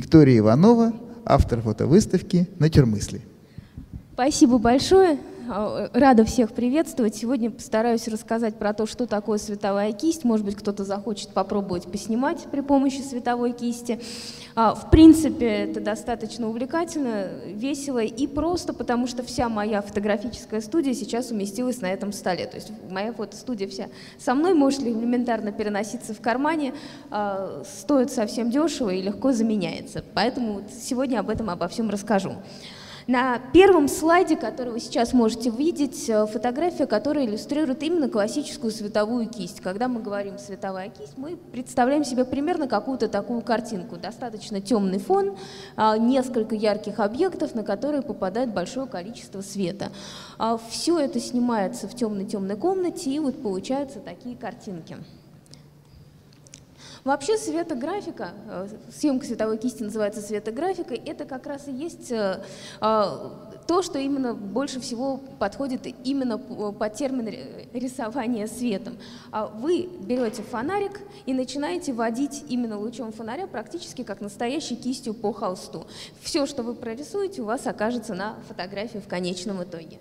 Виктория Иванова, автор фотовыставки «Натюрмысли». Спасибо большое. Рада всех приветствовать. Сегодня постараюсь рассказать про то, что такое световая кисть. Может быть, кто-то захочет попробовать поснимать при помощи световой кисти. В принципе, это достаточно увлекательно, весело и просто, потому что вся моя фотографическая студия сейчас уместилась на этом столе. То есть моя фотостудия вся со мной, может элементарно переноситься в кармане, стоит совсем дешево и легко заменяется. Поэтому сегодня об этом обо всем расскажу. На первом слайде, который вы сейчас можете видеть, фотография, которая иллюстрирует именно классическую световую кисть. Когда мы говорим «световая кисть», мы представляем себе примерно какую-то такую картинку. Достаточно темный фон, несколько ярких объектов, на которые попадает большое количество света. Все это снимается в темной-темной комнате, и вот получаются такие картинки. Вообще светографика, съемка световой кисти называется светографикой, это как раз и есть то, что именно больше всего подходит именно под термин рисования светом. Вы берете фонарик и начинаете водить именно лучом фонаря практически как настоящей кистью по холсту. Все, что вы прорисуете, у вас окажется на фотографии в конечном итоге.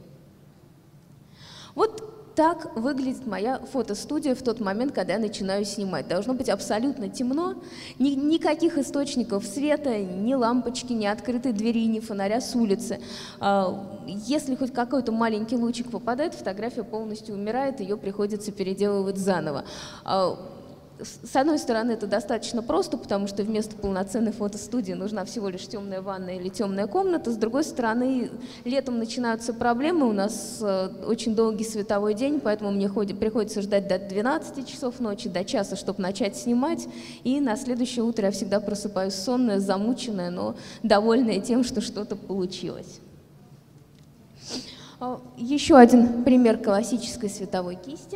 Вот так выглядит моя фотостудия в тот момент, когда я начинаю снимать. Должно быть абсолютно темно, никаких источников света, ни лампочки, ни открытой двери, ни фонаря с улицы. Если хоть какой-то маленький лучик попадает, фотография полностью умирает, ее приходится переделывать заново. С одной стороны, это достаточно просто, потому что вместо полноценной фотостудии нужна всего лишь темная ванная или темная комната. С другой стороны, летом начинаются проблемы, у нас очень долгий световой день, поэтому мне приходится ждать до 12 часов ночи, до часа, чтобы начать снимать. И на следующее утро я всегда просыпаюсь сонная, замученная, но довольная тем, что что-то получилось. Еще один пример классической световой кисти.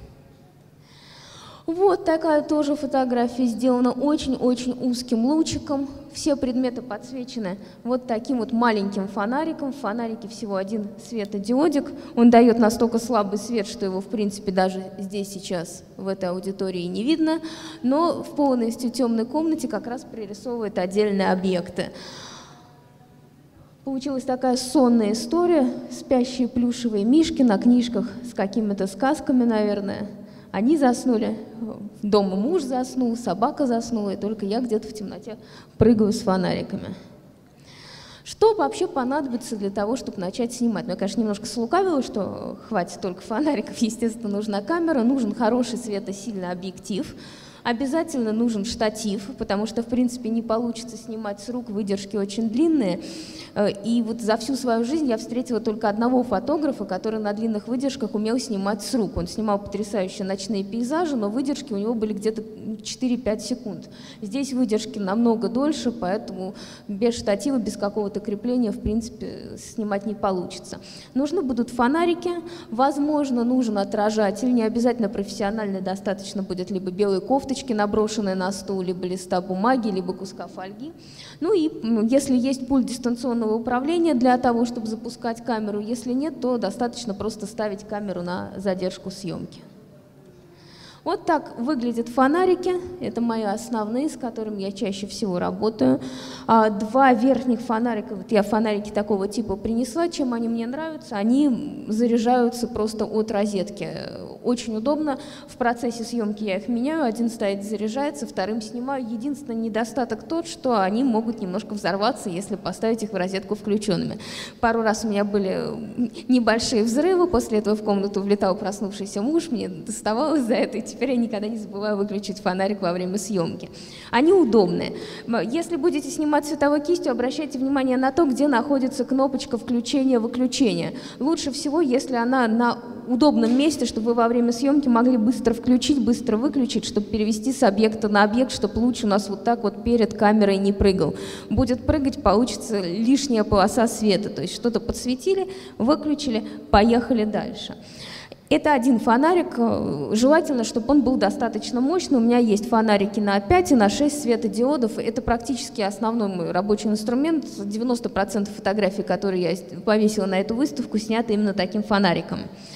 Вот такая тоже фотография сделана очень-очень узким лучиком. Все предметы подсвечены вот таким вот маленьким фонариком. В фонарике всего один светодиодик. Он дает настолько слабый свет, что его, в принципе, даже здесь сейчас в этой аудитории не видно. Но в полностью темной комнате как раз прорисовывает отдельные объекты. Получилась такая сонная история. Спящие плюшевые мишки на книжках с какими-то сказками, наверное. Они заснули, дома муж заснул, собака заснула, и только я где-то в темноте прыгаю с фонариками. Что вообще понадобится для того, чтобы начать снимать? Ну, я, конечно, немножко слукавила, что хватит только фонариков, естественно, нужна камера, нужен хороший светосильный объектив. Обязательно нужен штатив, потому что, в принципе, не получится снимать с рук, выдержки очень длинные. И вот за всю свою жизнь я встретила только одного фотографа, который на длинных выдержках умел снимать с рук. Он снимал потрясающие ночные пейзажи, но выдержки у него были где-то 4-5 секунд. Здесь выдержки намного дольше, поэтому без штатива, без какого-то крепления, в принципе, снимать не получится. Нужны будут фонарики, возможно, нужен отражатель, не обязательно профессиональный, достаточно будет либо белой кофточки, наброшенные на стол, либо листа бумаги, либо куска фольги. Ну и если есть пульт дистанционного управления для того, чтобы запускать камеру, если нет, то достаточно просто ставить камеру на задержку съемки. Вот так выглядят фонарики. Это мои основные, с которыми я чаще всего работаю. Два верхних фонарика, вот я фонарики такого типа принесла. Чем они мне нравятся? Они заряжаются просто от розетки. Очень удобно. В процессе съемки я их меняю. Один стоит, заряжается, вторым снимаю. Единственный недостаток тот, что они могут немножко взорваться, если поставить их в розетку включенными. Пару раз у меня были небольшие взрывы. После этого в комнату влетал проснувшийся муж. Мне доставалось за это. Теперь я никогда не забываю выключить фонарик во время съемки. Они удобные. Если будете снимать световой кистью, обращайте внимание на то, где находится кнопочка включения-выключения. Лучше всего, если она на удобном месте, чтобы вы во время съемки могли быстро включить, быстро выключить, чтобы перевести с объекта на объект, чтобы луч у нас вот так вот перед камерой не прыгал. Будет прыгать, получится лишняя полоса света. То есть что-то подсветили, выключили, поехали дальше. Это один фонарик, желательно, чтобы он был достаточно мощный. У меня есть фонарики на 5 и на 6 светодиодов. Это практически основной мой рабочий инструмент. 90% фотографий, которые я повесила на эту выставку, сняты именно таким фонариком.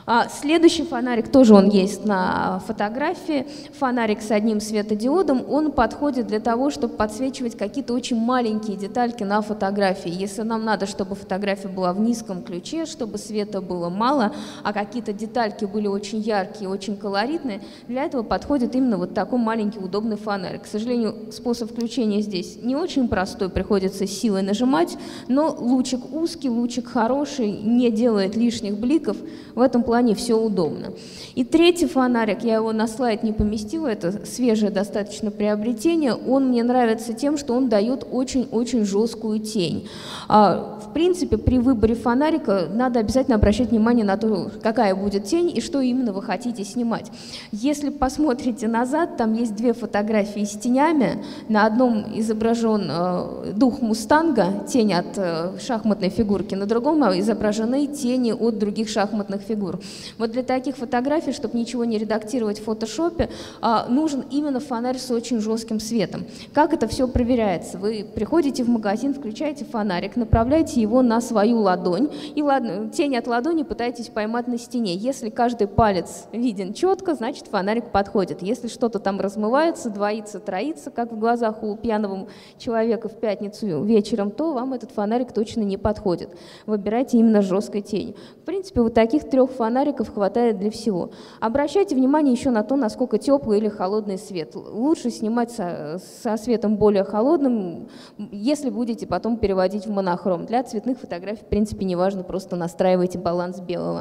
Следующий фонарик, тоже он есть на фотографии, фонарик с одним светодиодом, он подходит для того, чтобы подсвечивать какие-то очень маленькие детальки на фотографии. Если нам надо, чтобы фотография была в низком ключе, чтобы света было мало, а какие-то детальки были очень яркие, очень колоритные, для этого подходит именно вот такой маленький удобный фонарик. К сожалению, способ включения здесь не очень простой, приходится силой нажимать, но лучик узкий, лучик хороший, не делает лишних бликов, в этом плане все удобно. И третий фонарик, я его на слайд не поместила, это свежее достаточно приобретение, он мне нравится тем, что он дает очень-очень жесткую тень. В принципе, при выборе фонарика надо обязательно обращать внимание на то, какая будет тень и что именно вы хотите снимать. Если посмотрите назад, там есть две фотографии с тенями, на одном изображен дух мустанга, тень от шахматной фигурки, на другом изображены тени от других шахматных фигур. Вот для таких фотографий, чтобы ничего не редактировать в фотошопе, нужен именно фонарь с очень жестким светом. Как это все проверяется? Вы приходите в магазин, включаете фонарик, направляете его на свою ладонь, и тень от ладони пытаетесь поймать на стене. Если каждый палец виден четко, значит фонарик подходит. Если что-то там размывается, двоится, троится, как в глазах у пьяного человека в пятницу вечером, то вам этот фонарик точно не подходит. Выбирайте именно с жесткой тенью. В принципе, вот таких 3 фонариков хватает для всего. Обращайте внимание еще на то, насколько теплый или холодный свет. Лучше снимать со светом более холодным, если будете потом переводить в монохром. Для цветных фотографий, в принципе, не важно, просто настраивайте баланс белого.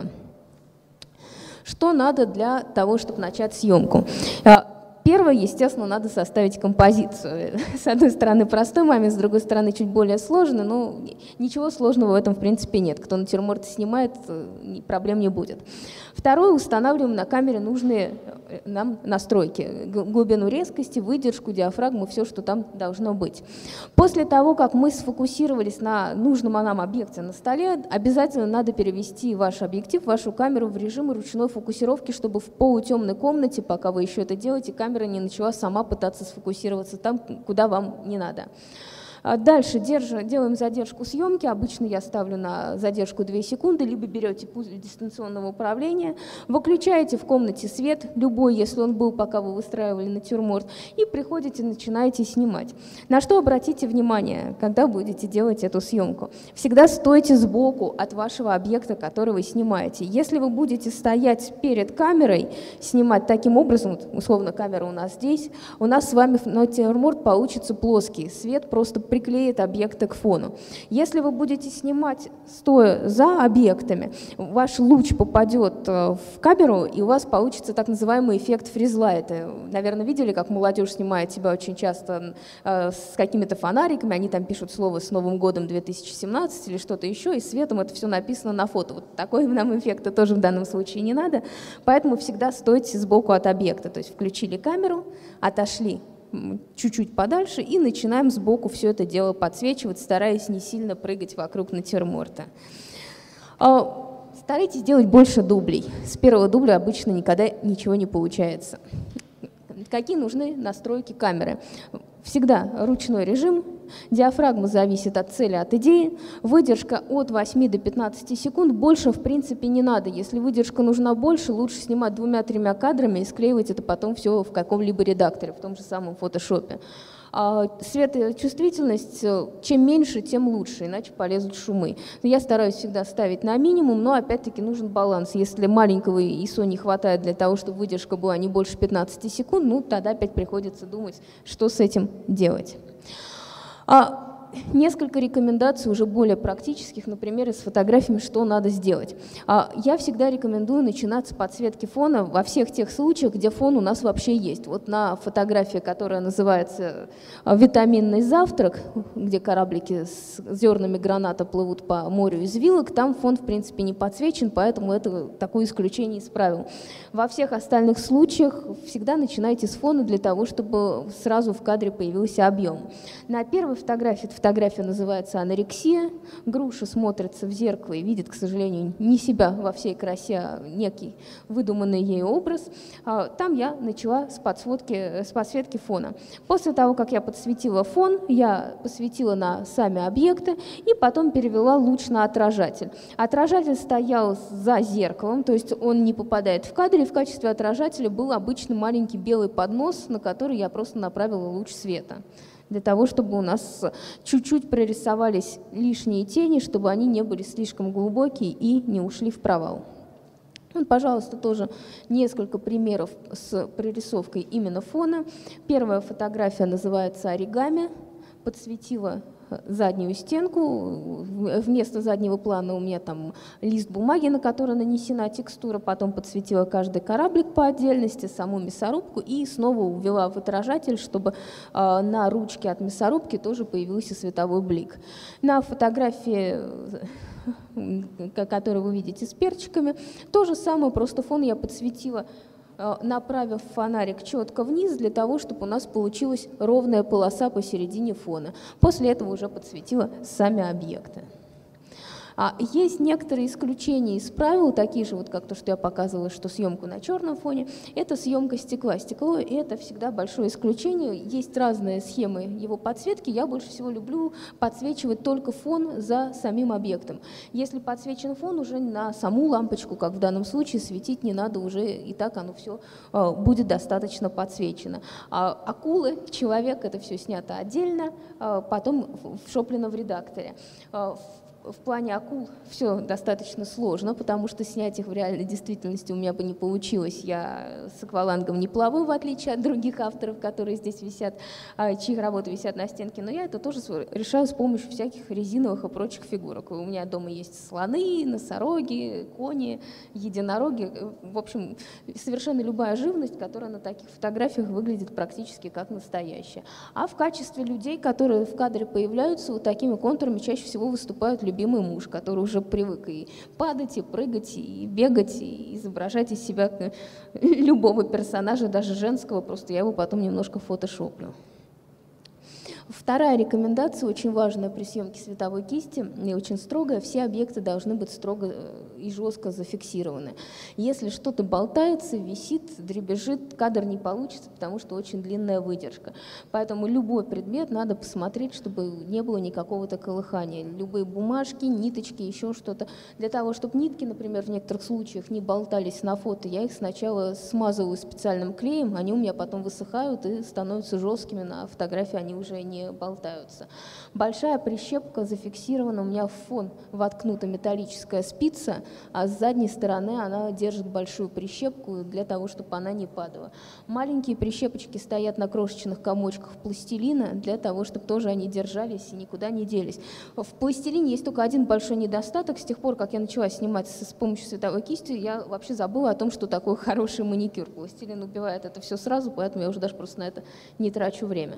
Что надо для того, чтобы начать съемку? Первое, естественно, надо составить композицию. С одной стороны, простой момент, с другой стороны, чуть более сложный, но ничего сложного в этом, в принципе, нет. Кто натюрморты снимает, проблем не будет. Второе, устанавливаем на камере нужные нам настройки. Глубину резкости, выдержку, диафрагму, все, что там должно быть. После того, как мы сфокусировались на нужном нам объекте на столе, обязательно надо перевести ваш объектив, вашу камеру в режим ручной фокусировки, чтобы в полутемной комнате, пока вы еще это делаете, камера не начала сама пытаться сфокусироваться там, куда вам не надо. Дальше делаем задержку съемки. Обычно я ставлю на задержку 2 секунды, либо берете пульт дистанционного управления, выключаете в комнате свет, любой, если он был, пока вы выстраивали натюрморт, и приходите, начинаете снимать. На что обратите внимание, когда будете делать эту съемку? Всегда стойте сбоку от вашего объекта, который вы снимаете. Если вы будете стоять перед камерой, снимать таким образом, вот, условно, камера у нас здесь, у нас с вами натюрморт получится плоский, свет просто приклеит объекты к фону. Если вы будете снимать стоя за объектами, ваш луч попадет в камеру, и у вас получится так называемый эффект фризлайта. Наверное, видели, как молодежь снимает себя очень часто с какими-то фонариками, они там пишут слово «С Новым годом 2017» или что-то еще, и светом это все написано на фото. Вот такой нам эффекта тоже в данном случае не надо, поэтому всегда стойте сбоку от объекта, то есть включили камеру, отошли чуть-чуть подальше и начинаем сбоку все это дело подсвечивать, стараясь не сильно прыгать вокруг натюрморта. Старайтесь делать больше дублей. С первого дубля обычно никогда ничего не получается. Какие нужны настройки камеры? Всегда ручной режим, диафрагма зависит от цели, от идеи, выдержка от 8 до 15 секунд, больше в принципе не надо. Если выдержка нужна больше, лучше снимать 2-3 кадрами и склеивать это потом все в каком-либо редакторе, в том же самом фотошопе. Светочувствительность, чем меньше, тем лучше, иначе полезут шумы. Я стараюсь всегда ставить на минимум, но опять-таки нужен баланс. Если маленького ISO не хватает для того, чтобы выдержка была не больше 15 секунд, ну тогда опять приходится думать, что с этим делать. Несколько рекомендаций уже более практических, например, с фотографиями, что надо сделать. Я всегда рекомендую начинать с подсветки фона во всех тех случаях, где фон у нас вообще есть. Вот на фотографии, которая называется «Витаминный завтрак», где кораблики с зернами граната плывут по морю из вилок, там фон, в принципе, не подсвечен, поэтому это такое исключение из правил. Во всех остальных случаях всегда начинайте с фона для того, чтобы сразу в кадре появился объем. На первой фотографии фотография называется «Анорексия». Груша смотрится в зеркало и видит, к сожалению, не себя во всей красе, а некий выдуманный ей образ. Там я начала с подсветки фона. После того, как я подсветила фон, я посветила на сами объекты и потом перевела луч на отражатель. Отражатель стоял за зеркалом, то есть он не попадает в кадр, и в качестве отражателя был обычный маленький белый поднос, на который я просто направила луч света, для того, чтобы у нас чуть-чуть прорисовались лишние тени, чтобы они не были слишком глубокие и не ушли в провал. Вот, пожалуйста, тоже несколько примеров с прорисовкой именно фона. Первая фотография называется «Оригами». Подсветила заднюю стенку, вместо заднего плана у меня там лист бумаги, на который нанесена текстура, потом подсветила каждый кораблик по отдельности, саму мясорубку и снова увела в отражатель, чтобы на ручке от мясорубки тоже появился световой блик. На фотографии, которую вы видите с перчиками, то же самое, просто фон я подсветила, направив фонарик четко вниз, для того, чтобы у нас получилась ровная полоса посередине фона. После этого уже подсветила сами объекты. Есть некоторые исключения из правил, такие же, вот как то, что я показывала, что съемку на черном фоне, это съемка стекла. Стекло — это всегда большое исключение. Есть разные схемы его подсветки. Я больше всего люблю подсвечивать только фон за самим объектом. Если подсвечен фон, уже на саму лампочку, как в данном случае, светить не надо, уже и так оно все будет достаточно подсвечено. Акулы, человек — это все снято отдельно, потом вшоплено в редакторе. В плане акул все достаточно сложно, потому что снять их в реальной действительности у меня бы не получилось. Я с аквалангом не плаваю, в отличие от других авторов, которые здесь висят, чьи работы висят на стенке, но я это тоже решаю с помощью всяких резиновых и прочих фигурок. У меня дома есть слоны, носороги, кони, единороги. В общем, совершенно любая живность, которая на таких фотографиях выглядит практически как настоящая. А в качестве людей, которые в кадре появляются, вот такими контурами чаще всего выступают любимый муж, который уже привык и падать, и прыгать, и бегать, и изображать из себя любого персонажа, даже женского, просто я его потом немножко фотошоплю. Вторая рекомендация, очень важная при съемке световой кисти и очень строгая: все объекты должны быть строго и жестко зафиксированы. Если что-то болтается, висит, дребезжит, кадр не получится, потому что очень длинная выдержка. Поэтому любой предмет надо посмотреть, чтобы не было никакого-то колыхания. Любые бумажки, ниточки, еще что-то. Для того, чтобы нитки, например, в некоторых случаях не болтались на фото, я их сначала смазываю специальным клеем, они у меня потом высыхают и становятся жесткими, на фотографии они уже не болтаются. Большая прищепка зафиксирована, у меня в фон воткнута металлическая спица, а с задней стороны она держит большую прищепку для того, чтобы она не падала. Маленькие прищепочки стоят на крошечных комочках пластилина для того, чтобы тоже они держались и никуда не делись. В пластилине есть только один большой недостаток. С тех пор, как я начала снимать с помощью световой кисти, я вообще забыла о том, что такое хороший маникюр. Пластилин убивает это все сразу, поэтому я уже даже просто на это не трачу время.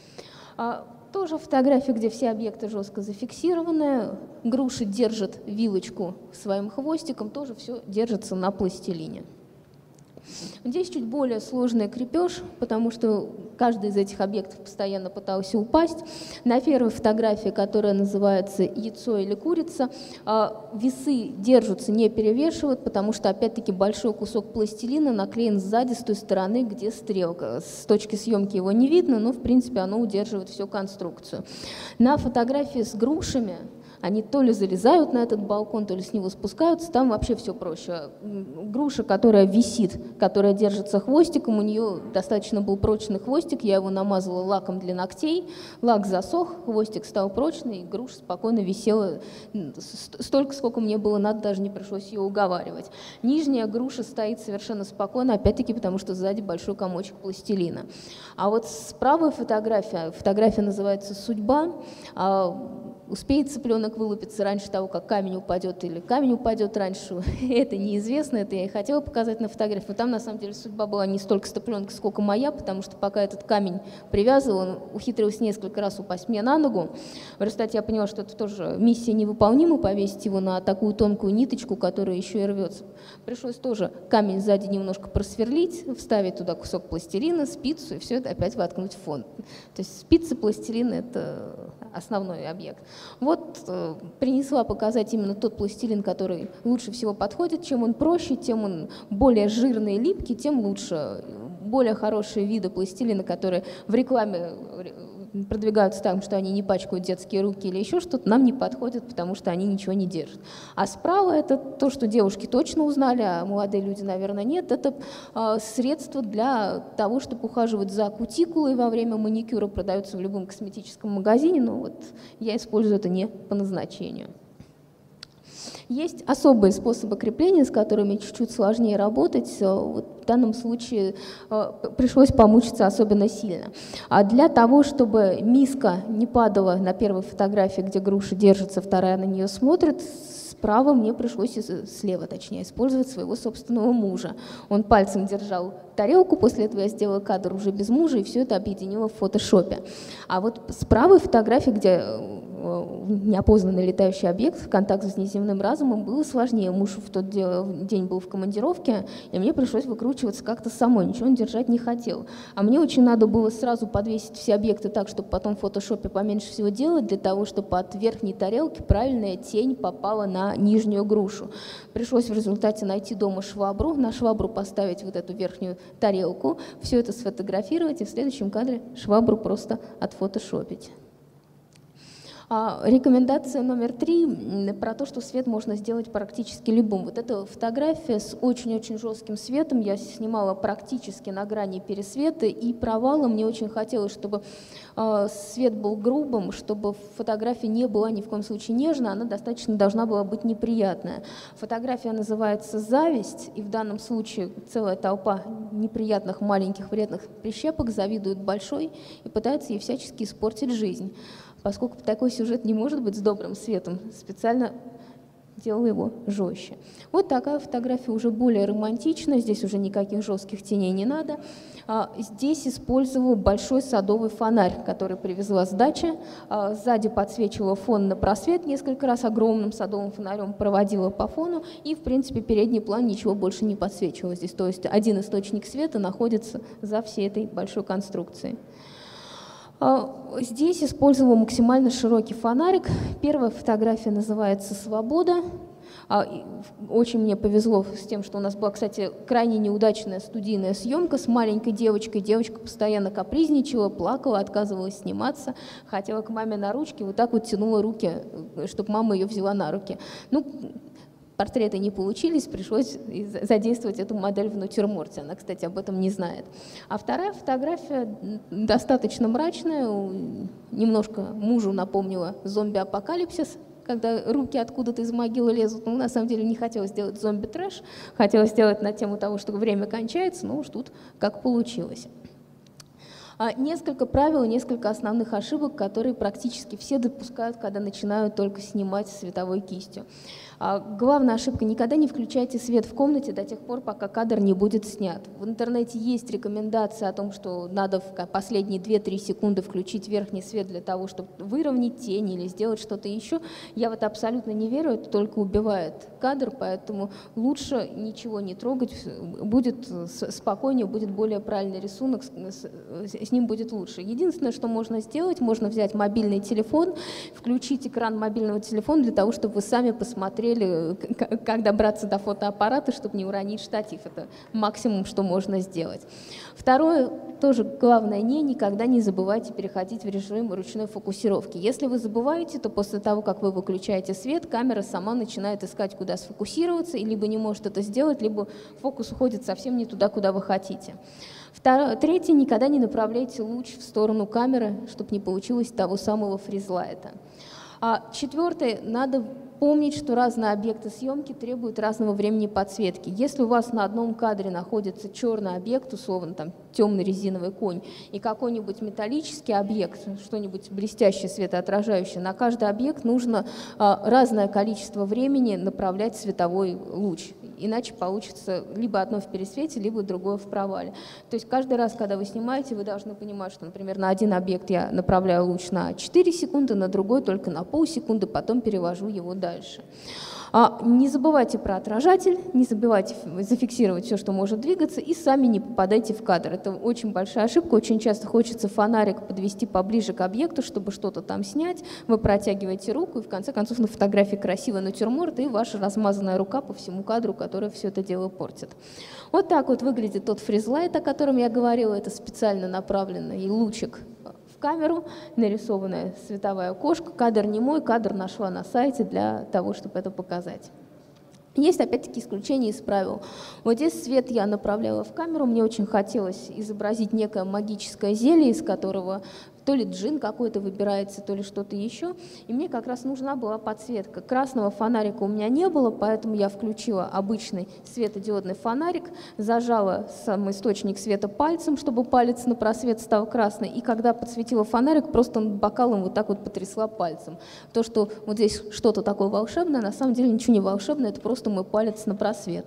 Тоже фотографии, где все объекты жестко зафиксированы. Груша держит вилочку своим хвостиком, тоже все держится на пластилине. Здесь чуть более сложный крепеж, потому что каждый из этих объектов постоянно пытался упасть. На первой фотографии, которая называется «Яйцо или курица», весы держатся, не перевешивают, потому что, опять-таки, большой кусок пластилина наклеен сзади, с той стороны, где стрелка. С точки съемки его не видно, но, в принципе, оно удерживает всю конструкцию. На фотографии с грушами они то ли залезают на этот балкон, то ли с него спускаются, там вообще все проще. Груша, которая висит, которая держится хвостиком, у нее достаточно был прочный хвостик, я его намазала лаком для ногтей, лак засох, хвостик стал прочный, и груша спокойно висела столько, сколько мне было надо, даже не пришлось ее уговаривать. Нижняя груша стоит совершенно спокойно, опять-таки, потому что сзади большой комочек пластилина. А вот с правой фотография называется «Судьба», успеет цыпленок вылупиться раньше того, как камень упадет, или камень упадет раньше, это неизвестно, это я и хотела показать на фотографии. Но там, на самом деле, судьба была не столько с цыпленка, сколько моя, потому что пока этот камень привязывал, он ухитрился несколько раз упасть мне на ногу. В результате я поняла, что это тоже миссия невыполнима, повесить его на такую тонкую ниточку, которая еще и рвется. Пришлось тоже камень сзади немножко просверлить, вставить туда кусок пластилина, спицу, и все это опять воткнуть в фон. То есть спицы, пластилин — это основной объект. Вот принесла показать именно тот пластилин, который лучше всего подходит. Чем он проще, тем он более жирный и липкий, тем лучше. Более хорошие виды пластилина, которые в рекламе продвигаются так, что они не пачкают детские руки или еще что-то, нам не подходят, потому что они ничего не держат. А справа это то, что девушки точно узнали, а молодые люди, наверное, нет. Это средство для того, чтобы ухаживать за кутикулой во время маникюра, продается в любом косметическом магазине, но вот я использую это не по назначению. Есть особые способы крепления, с которыми чуть-чуть сложнее работать. Вот в данном случае пришлось помучиться особенно сильно. А для того, чтобы миска не падала на первой фотографии, где груша держится, вторая на нее смотрит, справа мне пришлось, слева точнее, использовать своего собственного мужа. Он пальцем держал тарелку, после этого я сделала кадр уже без мужа, и все это объединила в фотошопе. А вот с правой фотографии, где неопознанный летающий объект, контакт с неземным разумом, было сложнее. Муж в тот день был в командировке, и мне пришлось выкручиваться как-то самой, ничего он держать не хотел. А мне очень надо было сразу подвесить все объекты так, чтобы потом в фотошопе поменьше всего делать, для того, чтобы от верхней тарелки правильная тень попала на нижнюю грушу. Пришлось в результате найти дома швабру, на швабру поставить вот эту верхнюю тарелку, все это сфотографировать и в следующем кадре швабру просто отфотошопить. Рекомендация номер 3 про то, что свет можно сделать практически любым. Вот эта фотография с очень-очень жестким светом я снимала практически на грани пересвета и провала. Мне очень хотелось, чтобы свет был грубым, чтобы фотография не была ни в коем случае нежная, она достаточно должна была быть неприятная. Фотография называется «Зависть», и в данном случае целая толпа неприятных маленьких вредных прищепок завидует большой и пытается ей всячески испортить жизнь. Поскольку такой сюжет не может быть с добрым светом, специально делала его жестче. Вот такая фотография уже более романтичная, здесь уже никаких жестких теней не надо. Здесь использовала большой садовый фонарь, который привезла с дачи. Сзади подсвечивала фон на просвет несколько раз, огромным садовым фонарем проводила по фону, и, в принципе, передний план ничего больше не подсвечивала здесь. То есть один источник света находится за всей этой большой конструкцией. Здесь использовала максимально широкий фонарик. Первая фотография называется «Свобода». Очень мне повезло с тем, что у нас была, кстати, крайне неудачная студийная съемка с маленькой девочкой. Девочка постоянно капризничала, плакала, отказывалась сниматься, хотела к маме на ручки, вот так вот тянула руки, чтобы мама ее взяла на руки. Ну, портреты не получились, пришлось задействовать эту модель в натюрморте. Она, кстати, об этом не знает. А вторая фотография достаточно мрачная, немножко мужу напомнила зомби-апокалипсис, когда руки откуда-то из могилы лезут. Ну, на самом деле не хотела сделать зомби-трэш, хотела сделать на тему того, что время кончается, но уж тут как получилось. Несколько правил, несколько основных ошибок, которые практически все допускают, когда начинают только снимать световой кистью. Главная ошибка – никогда не включайте свет в комнате до тех пор, пока кадр не будет снят. В интернете есть рекомендация о том, что надо в последние 2-3 секунды включить верхний свет для того, чтобы выровнять тень или сделать что-то еще. Я в это абсолютно не верю, это только убивает кадр, поэтому лучше ничего не трогать, будет спокойнее, будет более правильный рисунок, с ним будет лучше. Единственное, что можно сделать, можно взять мобильный телефон, включить экран мобильного телефона для того, чтобы вы сами посмотрели, как добраться до фотоаппарата, чтобы не уронить штатив. Это максимум, что можно сделать. Второе, тоже главное, никогда не забывайте переходить в режим ручной фокусировки. Если вы забываете, то после того, как вы выключаете свет, камера сама начинает искать, куда сфокусироваться, и либо не может это сделать, либо фокус уходит совсем не туда, куда вы хотите. Третье, никогда не направляйте луч в сторону камеры, чтобы не получилось того самого фризлайта. Четвертое, надо помнить, что разные объекты съемки требуют разного времени подсветки. Если у вас на одном кадре находится черный объект, условно там темный резиновый конь, и какой-нибудь металлический объект, что-нибудь блестящее, светоотражающее, на каждый объект нужно разное количество времени направлять световой луч. Иначе получится либо одно в пересвете, либо другое в провале. То есть каждый раз, когда вы снимаете, вы должны понимать, что, например, на один объект я направляю луч на 4 секунды, на другой только на полсекунды, потом перевожу его дальше. Не забывайте про отражатель, не забывайте зафиксировать все, что может двигаться, и сами не попадайте в кадр. Это очень большая ошибка. Очень часто хочется фонарик подвести поближе к объекту, чтобы что-то там снять. Вы протягиваете руку, и в конце концов на фотографии красивый натюрморт, и ваша размазанная рука по всему кадру, которая все это дело портит. Вот так вот выглядит тот фризлайт, о котором я говорила. Это специально направленный лучик камеру, нарисованная световая кошка. Кадр не мой, кадр нашла на сайте для того, чтобы это показать. Есть, опять-таки, исключения из правил. Вот здесь свет я направляла в камеру, мне очень хотелось изобразить некое магическое зелье, из которого то ли джин какой-то выбирается, то ли что-то еще. И мне как раз нужна была подсветка. Красного фонарика у меня не было, поэтому я включила обычный светодиодный фонарик, зажала сам источник света пальцем, чтобы палец на просвет стал красный. И когда подсветила фонарик, просто над бокалом вот так вот потрясла пальцем. То, что вот здесь что-то такое волшебное, на самом деле ничего не волшебное, это просто мой палец на просвет.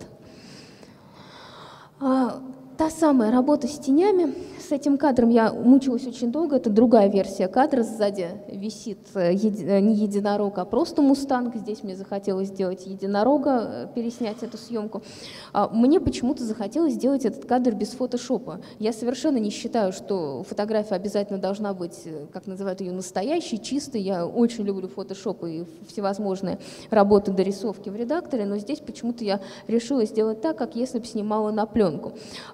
Та самая работа с тенями, с этим кадром я мучилась очень долго, это другая версия кадра, сзади висит не единорог, а просто мустанг, здесь мне захотелось сделать единорога, переснять эту съемку. Мне почему-то захотелось сделать этот кадр без фотошопа. Я совершенно не считаю, что фотография обязательно должна быть, как называют ее, настоящей, чистой, я очень люблю фотошоп и всевозможные работы дорисовки в редакторе, но здесь почему-то я решила сделать так, как если бы снимала на пленку.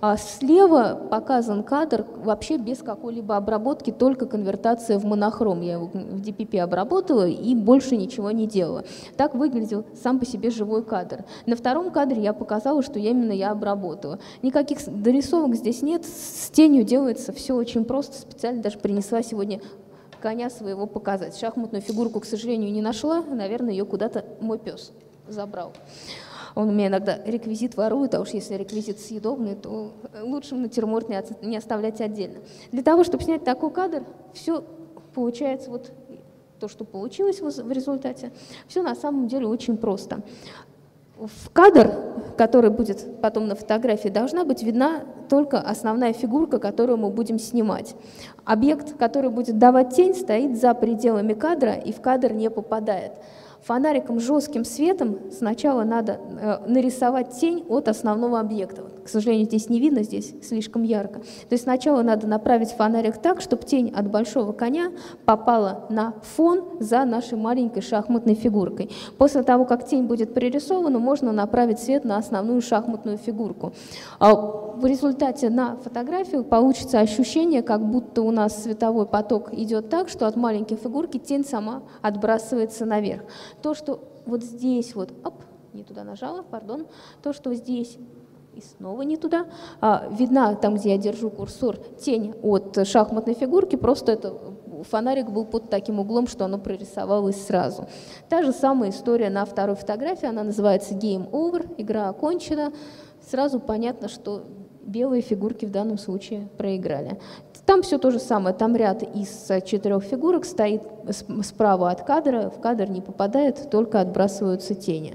Слева показан кадр вообще без какой-либо обработки, только конвертация в монохром. Я его в DPP обработала и больше ничего не делала. Так выглядел сам по себе живой кадр. На втором кадре я показала, что именно я обработала. Никаких дорисовок здесь нет, с тенью делается все очень просто. Специально даже принесла сегодня коня своего показать. Шахматную фигурку, к сожалению, не нашла, наверное, ее куда-то мой пес забрал. Он у меня иногда реквизит ворует, а уж если реквизит съедобный, то лучше натюрморт не оставлять отдельно. Для того, чтобы снять такой кадр, все получается вот то, что получилось в результате, все на самом деле очень просто. В кадр, который будет потом на фотографии, должна быть видна только основная фигурка, которую мы будем снимать. Объект, который будет давать тень, стоит за пределами кадра и в кадр не попадает. Фонариком с жестким светом сначала надо нарисовать тень от основного объекта. К сожалению, здесь не видно, здесь слишком ярко. То есть сначала надо направить фонарик так, чтобы тень от большого коня попала на фон за нашей маленькой шахматной фигуркой. После того, как тень будет пририсована, можно направить свет на основную шахматную фигурку. В результате на фотографии получится ощущение, как будто у нас световой поток идет так, что от маленькой фигурки тень сама отбрасывается наверх. То, что вот здесь вот, не туда нажала, пардон, то, что здесь и снова не туда, видна там, где я держу курсор, тень от шахматной фигурки, просто это фонарик был под таким углом, что оно прорисовалось сразу. Та же самая история на второй фотографии, она называется Game Over, игра окончена, сразу понятно, что белые фигурки в данном случае проиграли. Там все то же самое, там ряд из 4 фигурок стоит справа от кадра, в кадр не попадает, только отбрасываются тени.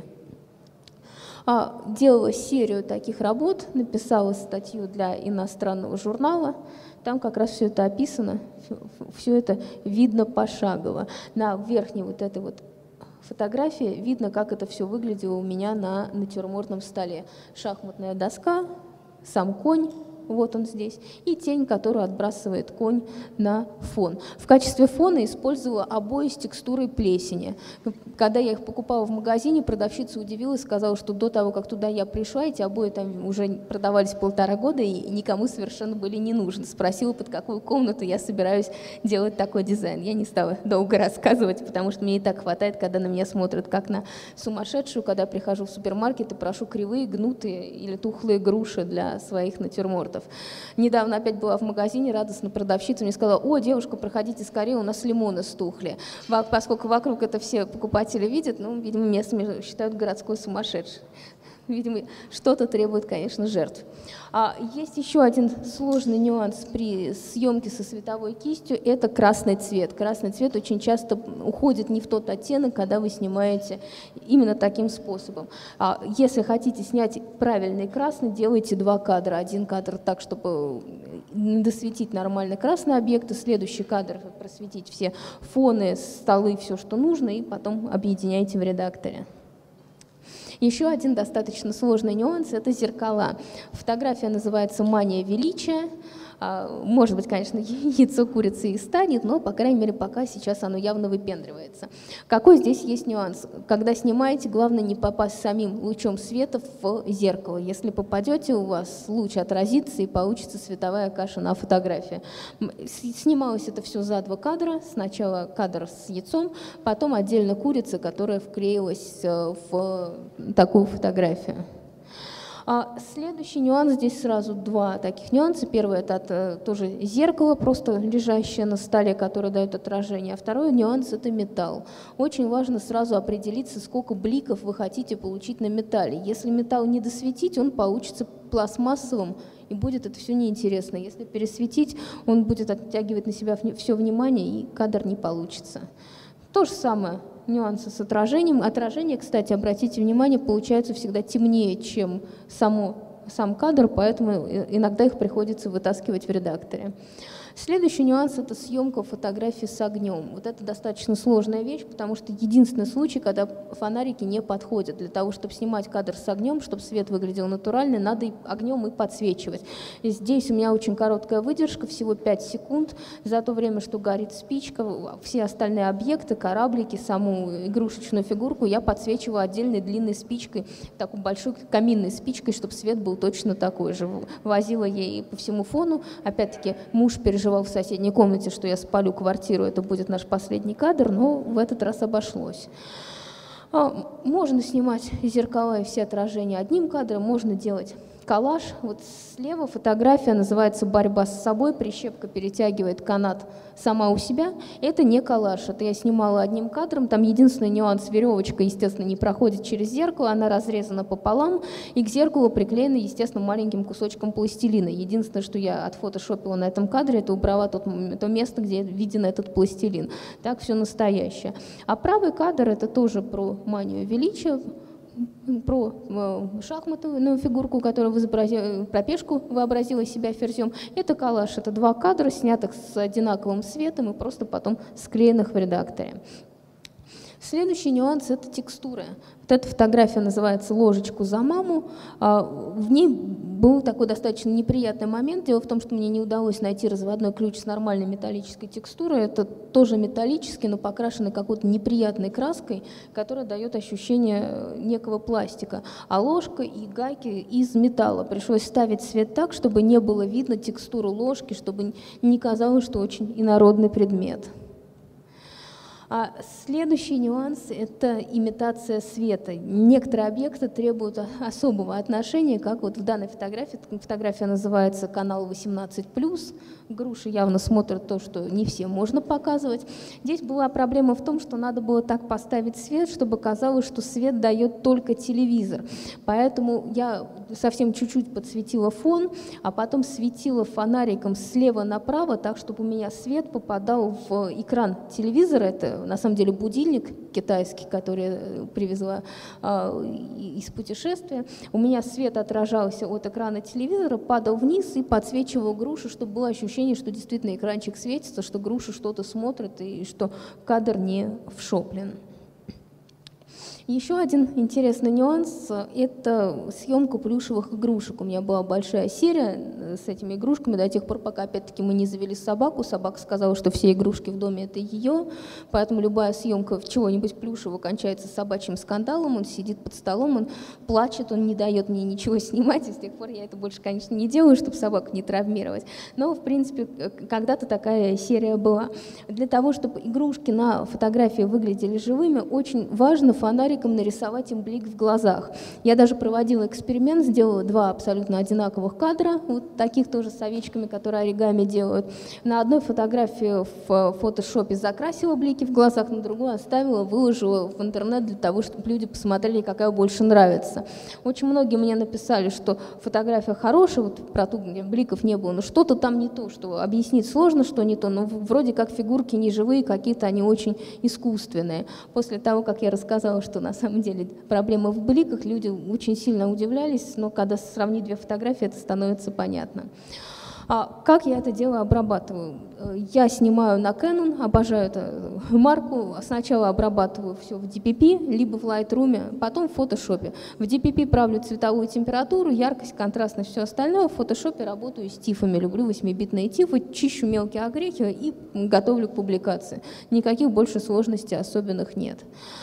Делала серию таких работ, написала статью для иностранного журнала, там как раз все это описано, все это видно пошагово. На верхней вот этой вот фотографии видно, как это все выглядело у меня на натюрмортном столе. Шахматная доска, сам конь, вот он здесь, и тень, которую отбрасывает конь на фон. В качестве фона использовала обои с текстурой плесени. Когда я их покупала в магазине, продавщица удивилась, сказала, что до того, как туда я пришла, эти обои там уже продавались 1,5 года и никому совершенно были не нужны. Спросила, под какую комнату я собираюсь делать такой дизайн. Я не стала долго рассказывать, потому что мне и так хватает, когда на меня смотрят как на сумасшедшую, когда я прихожу в супермаркет и прошу кривые, гнутые или тухлые груши для своих натюрмортов. Недавно опять была в магазине, радостно продавщица мне сказала: «О, девушка, проходите скорее, у нас лимоны стухли». Поскольку вокруг это все покупатели видят, ну, видимо, меня считают городской сумасшедшей. Видимо, что-то требует, конечно, жертв. Есть еще один сложный нюанс при съемке со световой кистью – это красный цвет. Красный цвет очень часто уходит не в тот оттенок, когда вы снимаете именно таким способом. Если хотите снять правильный красный, делайте 2 кадра. Один кадр так, чтобы досветить нормально красный объект, и следующий кадр просветить все фоны, столы, все, что нужно, и потом объединяйте в редакторе. Еще один достаточно сложный нюанс – это зеркала. Фотография называется «Мания величия». Может быть, конечно, яйцо курицы и станет, но, по крайней мере, пока сейчас оно явно выпендривается. Какой здесь есть нюанс? Когда снимаете, главное не попасть самим лучом света в зеркало. Если попадете, у вас луч отразится и получится световая каша на фотографии. Снималось это все за 2 кадра. Сначала кадр с яйцом, потом отдельно курица, которая вклеилась в такую фотографию. Следующий нюанс, здесь сразу 2 таких нюанса. Первый – это тоже зеркало, просто лежащее на столе, которое дает отражение. А второй нюанс – это металл. Очень важно сразу определиться, сколько бликов вы хотите получить на металле. Если металл не досветить, он получится пластмассовым, и будет это все неинтересно. Если пересветить, он будет оттягивать на себя все внимание, и кадр не получится. То же самое. Нюансы с отражением. Отражение, кстати, обратите внимание, получается всегда темнее, чем сам кадр, поэтому иногда их приходится вытаскивать в редакторе. Следующий нюанс – это съемка фотографий с огнем. Вот это достаточно сложная вещь, потому что единственный случай, когда фонарики не подходят. Для того, чтобы снимать кадр с огнем, чтобы свет выглядел натурально, надо огнем и подсвечивать. И здесь у меня очень короткая выдержка, всего 5 секунд. За то время, что горит спичка, все остальные объекты, кораблики, саму игрушечную фигурку я подсвечиваю отдельной длинной спичкой, такой большой каминной спичкой, чтобы свет был точно такой же. Возила ей по всему фону. Опять-таки муж переживал в соседней комнате, что я спалю квартиру, это будет наш последний кадр, но в этот раз обошлось. Можно снимать зеркала и все отражения одним кадром, можно делать коллаж. Вот слева фотография называется «Борьба с собой». Прищепка перетягивает канат сама у себя. Это не коллаж, это я снимала одним кадром. Там единственный нюанс – веревочка, естественно, не проходит через зеркало, она разрезана пополам, и к зеркалу приклеена, естественно, маленьким кусочком пластилина. Единственное, что я отфотошопила на этом кадре, это убрала то место, где виден этот пластилин. Так все настоящее. А правый кадр – это тоже про манию величия, про шахматную фигурку, которая про пешку вообразила себя ферзем. Это коллаж, это 2 кадра, снятых с одинаковым светом и просто потом склеенных в редакторе. Следующий нюанс – это текстура. Вот эта фотография называется «Ложечку за маму». В ней был такой достаточно неприятный момент. Дело в том, что мне не удалось найти разводной ключ с нормальной металлической текстурой. Это тоже металлический, но покрашенный какой-то неприятной краской, которая дает ощущение некого пластика. А ложка и гайки из металла. Пришлось ставить свет так, чтобы не было видно текстуру ложки, чтобы не казалось, что очень инородный предмет. Следующий нюанс – это имитация света. Некоторые объекты требуют особого отношения, как вот в данной фотографии. Фотография называется «Канал 18+». Груши явно смотрят то, что не всем можно показывать. Здесь была проблема в том, что надо было так поставить свет, чтобы казалось, что свет дает только телевизор. Поэтому я совсем чуть-чуть подсветила фон, а потом светила фонариком слева направо, так, чтобы у меня свет попадал в экран телевизора. Это на самом деле будильник китайский, который я привезла из путешествия. У меня свет отражался от экрана телевизора, падал вниз и подсвечивал грушу, чтобы было ощущение, что действительно экранчик светится, что груша что-то смотрит и что кадр не вшоплен. Еще один интересный нюанс – это съемка плюшевых игрушек. У меня была большая серия с этими игрушками до тех пор, пока, опять-таки, мы не завели собаку. Собака сказала, что все игрушки в доме – это ее, поэтому любая съемка чего-нибудь плюшевого кончается собачьим скандалом. Он сидит под столом, он плачет, он не дает мне ничего снимать, и с тех пор я это больше, конечно, не делаю, чтобы собаку не травмировать. Но, в принципе, когда-то такая серия была. Для того, чтобы игрушки на фотографии выглядели живыми, очень важно фонарик фонариком нарисовать им блик в глазах. Я даже проводила эксперимент, сделала 2 абсолютно одинаковых кадра, вот таких тоже с овечками, которые оригами делают. На одной фотографии в фотошопе закрасила блики в глазах, на другую оставила, выложила в интернет для того, чтобы люди посмотрели, какая больше нравится. Очень многие мне написали, что фотография хорошая, вот про ту, где бликов не было, но что-то там не то, что объяснить сложно, что не то, но вроде как фигурки не живые, какие-то они очень искусственные. После того, как я рассказала, что на самом деле проблема в бликах, люди очень сильно удивлялись, но когда сравнить 2 фотографии, это становится понятно. Как я это дело обрабатываю? Я снимаю на Canon, обожаю эту марку. Сначала обрабатываю все в DPP, либо в Lightroom, потом в Photoshop. В DPP правлю цветовую температуру, яркость, контрастность, все остальное. В Photoshop работаю с тифами, люблю 8-битные тифы, чищу мелкие огрехи и готовлю к публикации. Никаких больше сложностей особенных нет.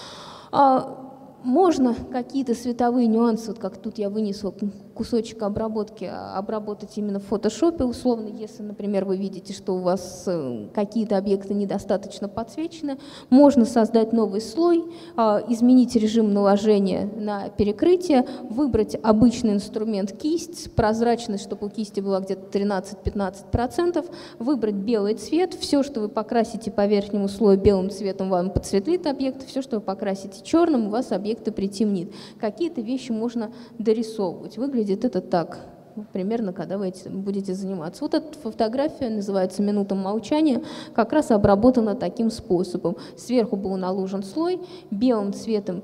Можно какие-то световые нюансы, вот как тут я вынесла кусочек обработки, обработать именно в фотошопе условно, если, например, вы видите, что у вас какие-то объекты недостаточно подсвечены, можно создать новый слой, изменить режим наложения на перекрытие, выбрать обычный инструмент кисть, прозрачность, чтобы у кисти была где-то 13-15%, выбрать белый цвет, все, что вы покрасите по верхнему слою белым цветом, вам подсветлит объект, все, что вы покрасите черным, у вас объекты притемнит. Какие-то вещи можно дорисовывать. Выглядит это так, примерно, когда вы этим будете заниматься. Вот эта фотография называется «Минута молчания», как раз обработана таким способом. Сверху был наложен слой, белым цветом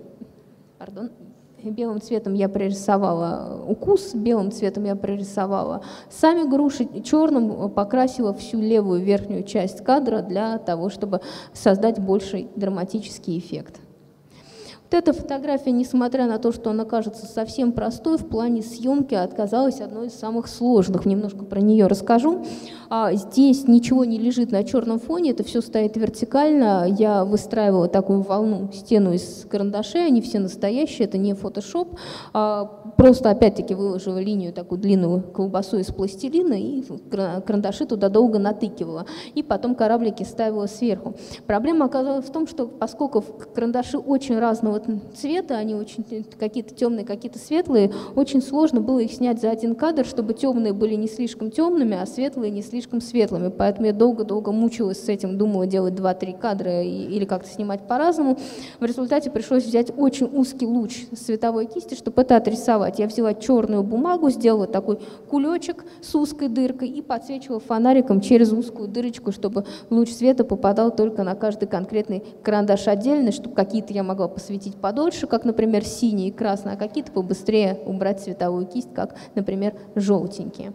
я прорисовала укус, белым цветом я прорисовала сами груши, черным покрасила всю левую верхнюю часть кадра для того, чтобы создать больший драматический эффект. Вот эта фотография, несмотря на то, что она кажется совсем простой, в плане съемки оказалась одной из самых сложных. Немножко про нее расскажу. Здесь ничего не лежит на черном фоне, это все стоит вертикально. Я выстраивала такую волну, стену из карандашей, они все настоящие, это не фотошоп. Просто опять-таки выложила линию, такую длинную колбасу из пластилина, и карандаши туда долго натыкивала. И потом кораблики ставила сверху. Проблема оказалась в том, что поскольку карандаши очень разного цвета, они очень какие-то темные, какие-то светлые, очень сложно было их снять за один кадр, чтобы темные были не слишком темными, а светлые не слишком светлыми. Поэтому я долго-долго мучилась с этим, думала делать 2-3 кадра или как-то снимать по-разному. В результате пришлось взять очень узкий луч световой кисти, чтобы это отрисовать. Я взяла черную бумагу, сделала такой кулечек с узкой дыркой и подсвечивала фонариком через узкую дырочку, чтобы луч света попадал только на каждый конкретный карандаш отдельно, чтобы какие-то я могла посветить подольше, как, например, синий и красный, а какие-то побыстрее убрать цветовую кисть, как, например, желтенькие.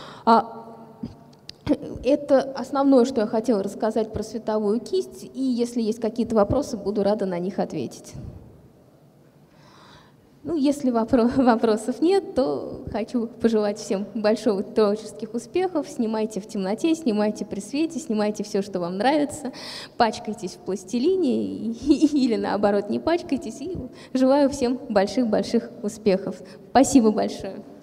Это основное, что я хотела рассказать про световую кисть, и если есть какие-то вопросы, буду рада на них ответить. Ну, если вопросов нет, то хочу пожелать всем больших творческих успехов. Снимайте в темноте, снимайте при свете, снимайте все, что вам нравится. Пачкайтесь в пластилине или наоборот не пачкайтесь. И желаю всем больших-больших успехов. Спасибо большое.